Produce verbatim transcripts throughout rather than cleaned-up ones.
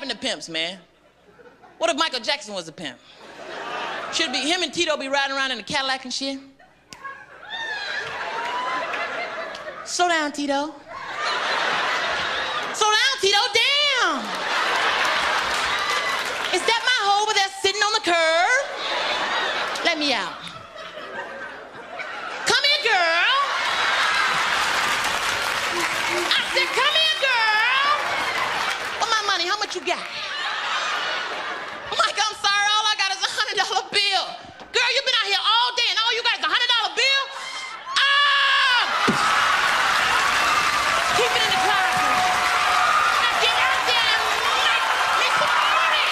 happened to pimps, man? What if Michael Jackson was a pimp? Should be him and Tito be riding around in a Cadillac and shit? Slow down, Tito. Slow down, Tito, damn! Is that my hoe over there sitting on the curb? Let me out. Come here, girl. I said, come here, girl. For my money, how much you got? Mike, I'm sorry, all I got is a hundred dollar bill. Girl, you've been out here all day and all you got is a hundred dollar bill? Ah! Keep it in the closet. Now get out there and make me some money.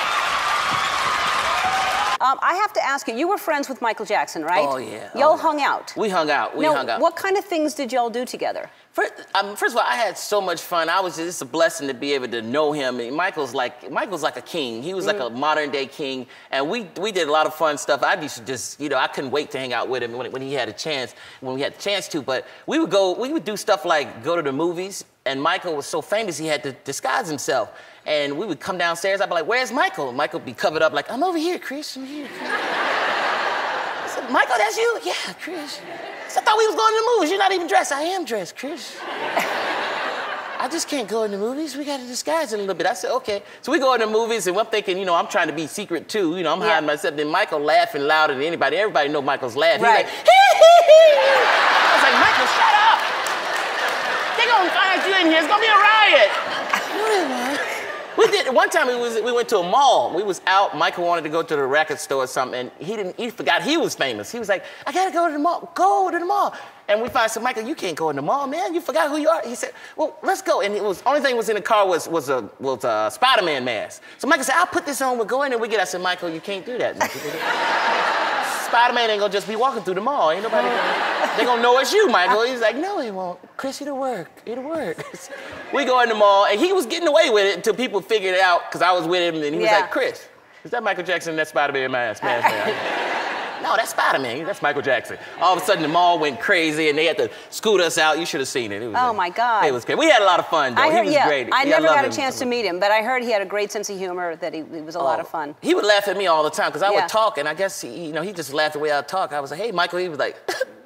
Um, I have to ask you, you were friends with Michael Jackson, right? Oh, yeah. Y'all oh, hung out. We hung out. We now, hung out. What kind of things did y'all do together? First, um, first of all, I had so much fun. I was just, it's a blessing to be able to know him. And Michael's like Michael's like a king. He was mm. like a modern day king, and we we did a lot of fun stuff. I used to just, you know, I couldn't wait to hang out with him when, when he had a chance, when we had the chance to. But we would go, we would do stuff like go to the movies. And Michael was so famous, he had to disguise himself. And we would come downstairs. I'd be like, "Where's Michael?" Michael would be covered up like, "I'm over here, Chris. I'm here." Chris. I said, "Michael, that's you?" "Yeah, Chris." I thought we was going to the movies. You're not even dressed. "I am dressed, Chris." "I just can't go in the movies. We got to disguise it a little bit." I said, "Okay." So we go in the movies, and I'm thinking, you know, I'm trying to be secret too. You know, I'm yeah. hiding myself. Then Michael laughing louder than anybody. Everybody know Michael's laughing. Right. He's like, hee, hee, hee. I was like, "Michael, shut up. They're going to find you in here. It's going to be a riot." No, they won't. We did, one time we, was, we went to a mall. We was out, Michael wanted to go to the record store or something, and he didn't, he forgot he was famous. He was like, "I gotta go to the mall, go to the mall." And we finally said, "Michael, you can't go in the mall, man. You forgot who you are." He said, "Well, let's go." And it was, only thing was in the car was, was a, was a Spider-Man mask. So Michael said, "I'll put this on, we'll go in and we get." I said, "Michael, you can't do that." Spider-Man ain't gonna just be walking through the mall. Ain't nobody gonna, they gonna know it's you, Michael. He's like, "No, he won't. Chris, it'll work. It'll work." We go in the mall, and he was getting away with it until people figured it out, because I was with him, and he yeah. was like, "Chris, is that Michael Jackson in that Spider-Man mask?" Man, "No, that's Spider-Man. That's Michael Jackson." All of a sudden, the mall went crazy, and they had to scoot us out. You should have seen it. It was oh, like, my God. It was great. We had a lot of fun, though. I heard, he was yeah, great. I yeah, never I got a him. chance to meet him, but I heard he had a great sense of humor, that he, he was a oh, lot of fun. He would laugh at me all the time, because I yeah. would talk, and I guess, he, you know, he just laughed the way I talk. I was like, "Hey, Michael," he was like,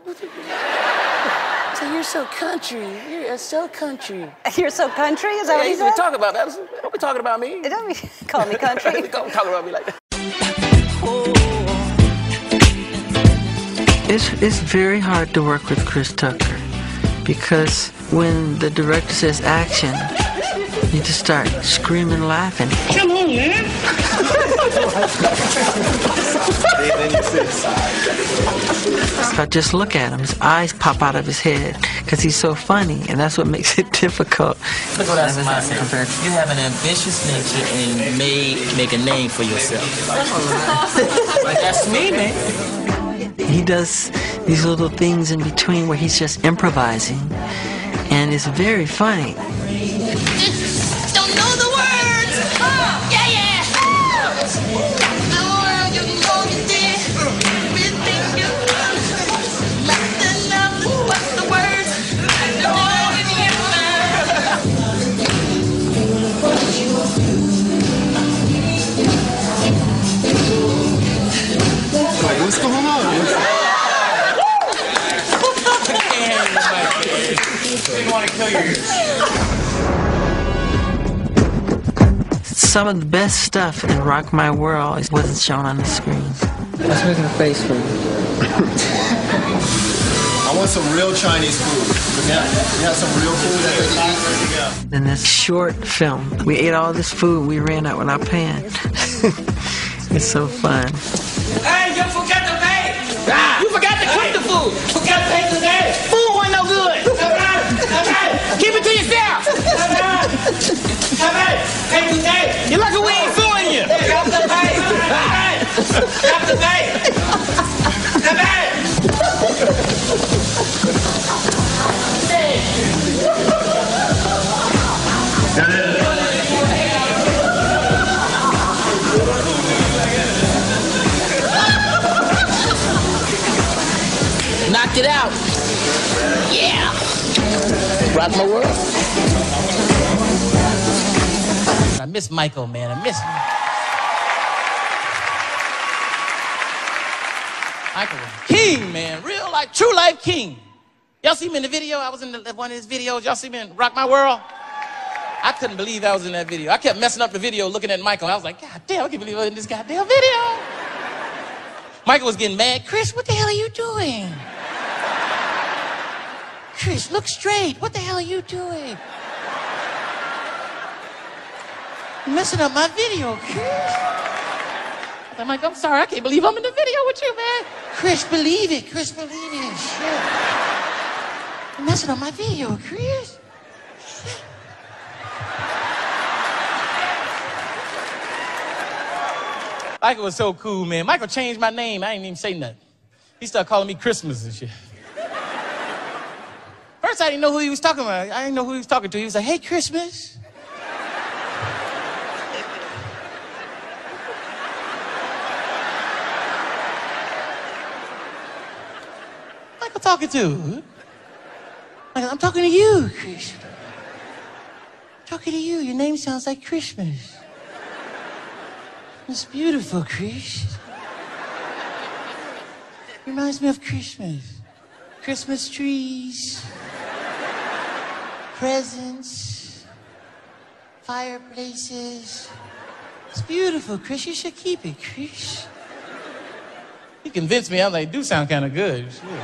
"So you're so country. You're so country." You're so country? Is that yeah, what he he's said? talking about that. Don't be talking about me. Don't be call me country. Don't be talking about me like that. It's, it's very hard to work with Chris Tucker, because when the director says action, you just start screaming, laughing. Come on, man. I just look at him, his eyes pop out of his head, because he's so funny, and that's what makes it difficult. Look what I said. You have an ambitious nature and you may make a name for yourself. Like, that's me, man. He does these little things in between where he's just improvising, and it's very funny. Don't know the words. Yeah, yeah. What's the words? What's going on? Some of the best stuff in Rock My World wasn't shown on the screen. Let's make a face for you. I want some real Chinese food. Yeah, you have some real food that they can eat. In this short film, we ate all this food, we ran out with our pan. It's so fun. Hey, you forgot to pay. Ah, you forgot to cook the food. Forgot to pay today. Food wasn't no good. Keep it to yourself. Pay today. You're lucky we ain't suing you. Got to pay. Got to pay. Knocked it out. Yeah. Rock my world. miss Michael, man. I miss him. Michael was king, man. Real life, true life king. Y'all see me in the video? I was in the, one of his videos. Y'all see me in Rock My World? I couldn't believe I was in that video. I kept messing up the video looking at Michael. I was like, God damn, I can't believe I was in this goddamn video. Michael was getting mad. Chris, what the hell are you doing? Chris, look straight. What the hell are you doing? You're messing up my video, Chris. I'm like, I'm sorry, I can't believe I'm in the video with you, man. Chris, believe it. Chris, believe it. Shit. You're messing up my video, Chris. Shit. Michael was so cool, man. Michael changed my name. I ain't even say nothing. He started calling me Christmas and shit. First, I didn't know who he was talking about. I didn't know who he was talking to. He was like, hey, Christmas. Michael talking to? Michael, I'm talking to you, Chris. I'm talking to you. Your name sounds like Christmas. It's beautiful, Chris. Reminds me of Christmas. Christmas trees, presents, fireplaces. It's beautiful, Chris. You should keep it, Chris. He convinced me. I'm like, do sound kind of good. Sure.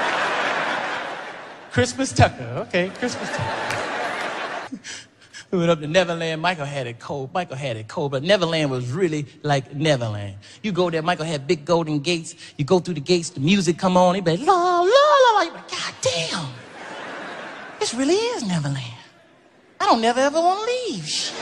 Christmas Tucker. Okay, Christmas Tucker. We went up to Neverland. Michael had it cold. Michael had it cold, but Neverland was really like Neverland. You go there, Michael had big golden gates. You go through the gates, the music come on. He be like, la, la, la, la. You be like, God damn. This really is Neverland. I don't never ever want to leave. Shit.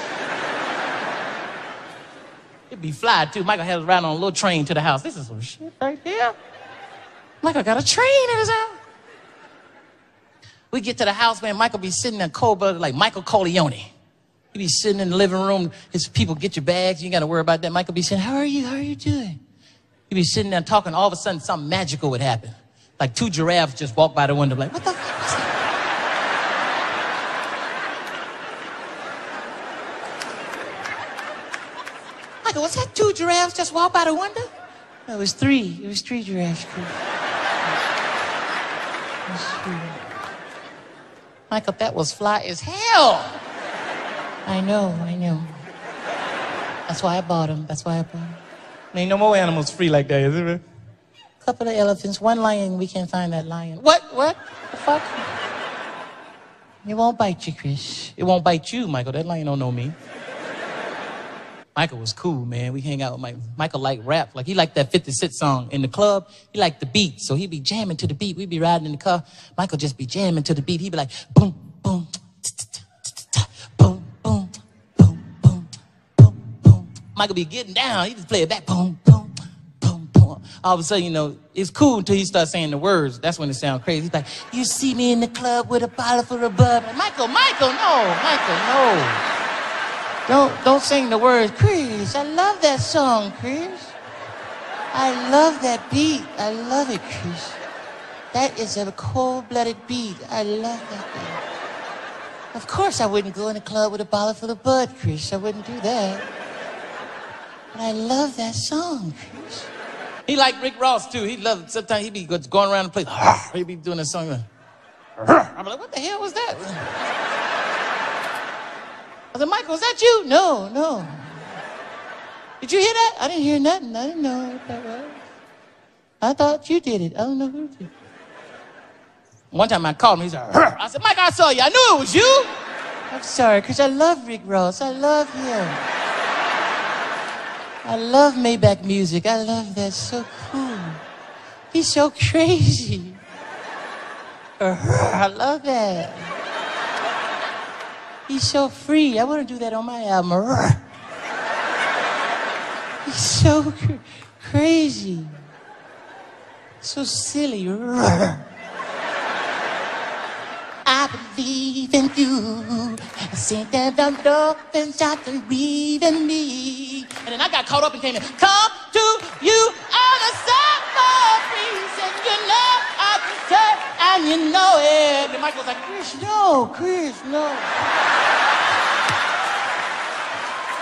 It'd be fly, too. Michael had us ride on a little train to the house. This is some shit right here. Michael got a train in his house. We get to the house, man, Michael be sitting there cold-blooded like Michael Corleone. He be sitting in the living room. His people get your bags. You ain't got to worry about that. Michael be saying, how are you? How are you doing? He be sitting there talking. All of a sudden, something magical would happen. Like two giraffes just walk by the window like, what the fuck was that? Michael, what's that? Two giraffes just walk by the window? No, it was three. It was three giraffes. It was three. Michael, that was fly as hell. I know, I know. That's why I bought him. That's why I bought him. There ain't no more animals free like that, is there? A couple of elephants, one lion. We can't find that lion. What? What? The fuck? It won't bite you, Chris. It won't bite you, Michael. That lion don't know me. Michael was cool, man. We hang out with Michael. Michael liked rap. Like, he liked that fifty Cent song in the club. He liked the beat, so he'd be jamming to the beat. We'd be riding in the car. Michael just be jamming to the beat. He'd be like, boom, boom, boom, boom, boom, boom, boom, boom. Michael be getting down. He just play it back, boom, boom, boom, boom. All of a sudden, you know, it's cool until he starts saying the words. That's when it sounds crazy. He's like, you see me in the club with a bottle full of bub. Michael, Michael, no, Michael, no. Don't, don't sing the words. Chris, I love that song, Chris. I love that beat. I love it, Chris. That is a cold-blooded beat. I love that beat. Of course I wouldn't go in a club with a bottle full of bud, Chris. I wouldn't do that. But I love that song, Chris. He liked Rick Ross, too. He loved, sometimes he'd be going around the place. He'd be doing that song. I'm like, what the hell was that? I said, Michael, was that you? No, no. Did you hear that? I didn't hear nothing. I didn't know what that was. I thought you did it. I don't know who did it. One time I called him. He said, Hur. I said, Mike, I saw you. I knew it was you. I'm sorry, because I love Rick Ross. I love him. I love Maybach music. I love that. So cool. He's so crazy. I love that. He's so free. I want to do that on my album. He's so cr crazy. So silly. I believe in you. I see that the dolphins start to breathe in me. And then I got caught up and came in. Come to you on a summer breeze. And you know I deserve, and you know it. And Michael was like, Chris, no, Chris, no.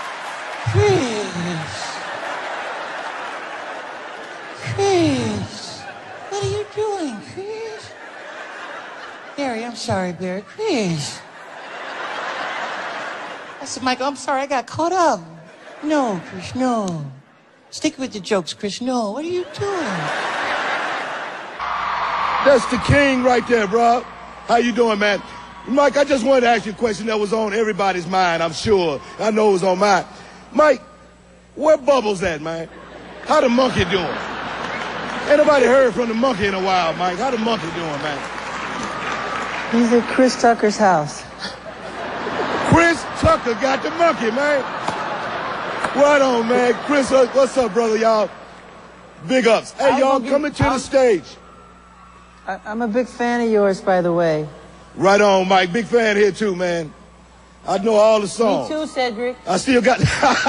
Chris. Chris. What are you doing, Chris? Barry, I'm sorry, Barry. Chris. I said, Michael, I'm sorry, I got caught up. No, Chris, no. Stick with the jokes, Chris. No, what are you doing? That's the king right there, bro. How you doing, man? Mike, I just wanted to ask you a question that was on everybody's mind, I'm sure. I know it was on mine. Mike, where Bubbles at, man? How the monkey doing? Ain't nobody heard from the monkey in a while, Mike. How the monkey doing, man? He's at Chris Tucker's house. Chris Tucker got the monkey, man. Right on, man. Chris, what's up, brother, y'all? Big ups. Hey, y'all, coming to the stage. I, I'm a big fan of yours, by the way. Right on, Mike. Big fan here, too, man. I know all the songs. Me too, Cedric. I still got... I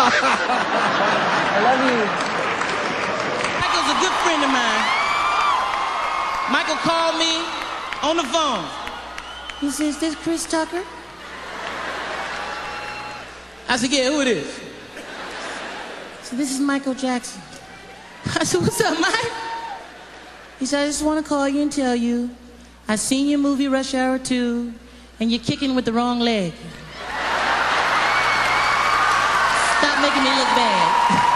love you. Michael's a good friend of mine. Michael called me on the phone. He says, is this Chris Tucker? I said, yeah, who it is? So this is Michael Jackson. I said, what's up, Mike? He said, I just want to call you and tell you I seen your movie Rush Hour two, and you're kicking with the wrong leg. Stop making me look bad.